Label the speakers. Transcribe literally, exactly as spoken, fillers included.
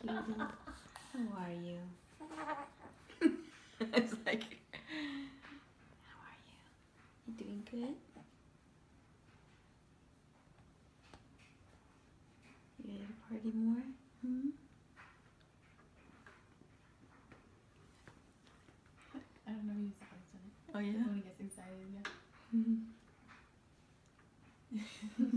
Speaker 1: sweetie. How are you? It's like, how are you? You doing good? You ready to party more? Hmm?
Speaker 2: I don't know who's supposed to.
Speaker 1: Oh yeah?
Speaker 2: When he gets excited, yeah.
Speaker 1: Mm-hmm.